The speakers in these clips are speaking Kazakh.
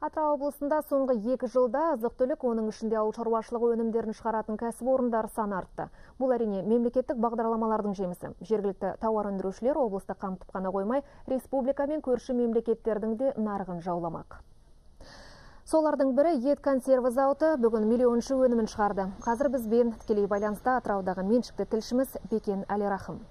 Атырау облысында соңғы 2 жылда азық-түлік, оның ішінде ауыл шаруашылығы өнімдерін шығаратын кәсіпорындар саны артты. Бұл әрине мемлекеттік бағдарламалардың жемісі. Жергілікті тауар өндірушілер облысты қамтып қана қоймай, республика мен көрші мемлекеттердің де нарығын жауламақ. Солардың бірі ет консерві зауыты бүгін миллионшы өнімін шығарды. Қазір бізбен тікелей байланыста Атыраудағы меншікті тілшіміз Бекен Әлирахым.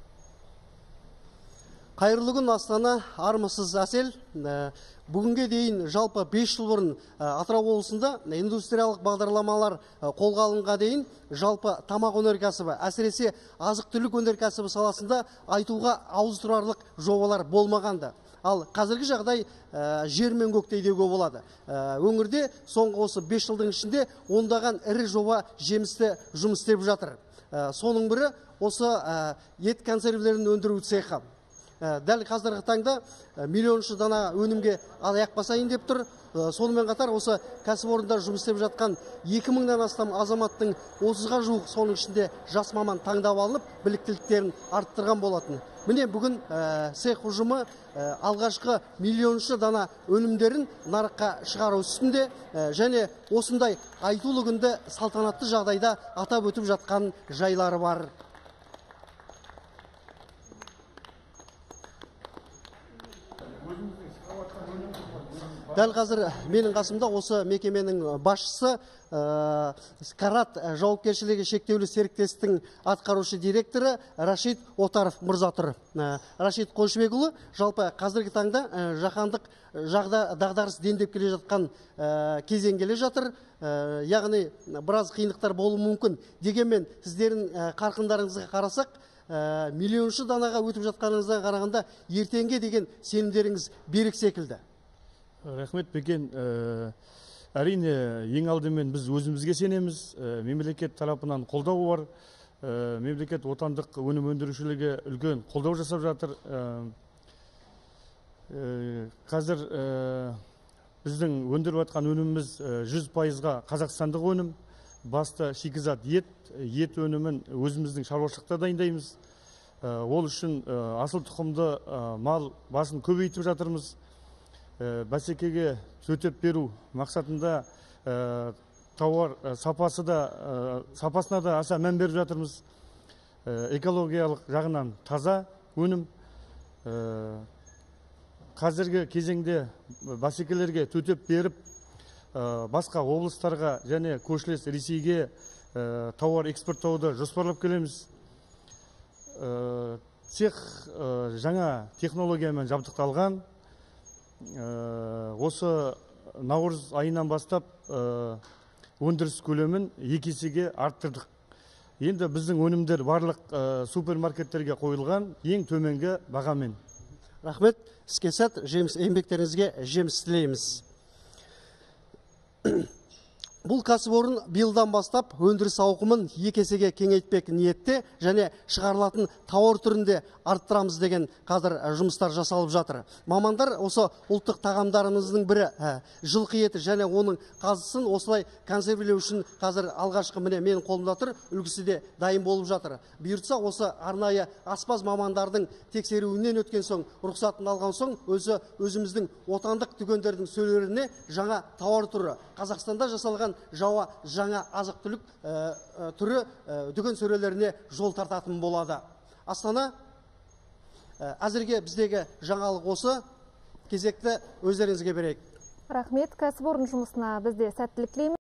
Қайырлы күн, Астана, армысыз әсел. Бүгінге дейін жалпы 5 жыл бұрын Атырау облысында индустриялық бағдарламалар қолға алынға дейін жалпы тамақ өнеркәсібі, әсіресе азық-түлік өнеркәсібі саласында айтуға ауыз тұрарлық жобалар болмағанды. Ал қазіргі жағдай жер мен көктей деуге болады. Өңірде соңғы осы 5 жылдың ішінде ондаған ірі жоба жемісті жұмыс істеп жатыр. Соның бірі осы ет консервілерін өндіру цехы. Дәл қазіргі таңда миллионшы дана өнімге аяқ басайын деп тұр. Сонымен қатар осы кәсіпорында жұмыс істеп жатқан 2000-нан астам азаматтың 30-ға жуық соның ішінде жас маман таңдап алынып, біліктіліктерін арттырған болатын. Міне бүгін цех ұжымы алғашқы миллионшы дана өнімдерін нарыққа шығару үстінде және осындай айтулы күнді салтанатты жағдайда атап өтіп жатқан жайлары бар. Дәл қазір менің қасымда осы мекеменің басшысы Карат жауапкершілігі шектеулі серіктестің атқарушы директоры Рашид Отаров мырза тұр. Рашид Қойшыбекұлы жалпы қазіргі таңда жаһандық дағдарыс дендеп келе жатқан кезең келе жатыр. Яғни біраз қиындықтар болуы мүмкін. Дегенмен сіздердің қарқындарыңызға қарасақ, миллионшы данаға өтіп жатқаныңызға қарағанда ертеңге деген сенімдеріңіз берік секілді. Рахмет, Бекен. Әрине, ең алдымен біз өзімізге сенеміз. Мемлекет тарапынан қолдау бар. Мемлекет отандық өнім өндірушілерге үлкен қолдау жасап жатыр. Қазір біздің өндіріп жатқан өніміміз 100%-ға қазақстандық өнім. Басты шикізат ет өнімін өзіміздің шаруашылықта дайындаймыз. Ол үшін асыл тұқымды мал басын көбейтіп жатырмыз. Бәсекеге төтеп беру мақсатында тауар сапасына да аса мән беріп жатырмыз. Экологиялық жағынан таза өнім. Қазіргі кезеңде бәсекелерге төтеп беріп, басқа облыстарға және көршілес Ресейге тауар экспорттауды жоспарлап келеміз. Цех жаңа технологиямен жабдықталған. Осы наурыз айынан бастап өндіріс көлемін 2 есеге арттырдық. Енді біздің өнімдер барлық супермаркеттерге қойылған ең төменгі бағамен. Рахмет, іске сәт, еңбектеріңізге жеміс тілейміз. Бұл кәсіпорын биылдан бастап өндіріс ауқымын 2 есеге кеңейтпек ниетте және шығарылатын тауар түрінде арттырамыз деген қазір жұмыстар жасалып жатыр. Мамандар осы ұлттық тағамдарымыздың бірі жылқы еті және оның қазысын осылай консервілеу үшін қазір алғашқы міне менің қолымда тұр, үлгісі де дайын болып жатыр. Бұйыртса осы арнайы аспаз мамандардың тексеруінен өткен соң, рұқсатын алған соң, өзіміздің отандық дүкендердің сөрелеріне жаңа тауар түрі, Қазақстанда жасалған жаңа азық-түлік түрі дүкен сөрелеріне жол тартатын болады. Астана, әзірге біздегі жаңалық осы, кезекті өздеріңізге берейік. Рахмет, кәсіпорын жұмысына бізде сәттілік тілейміз.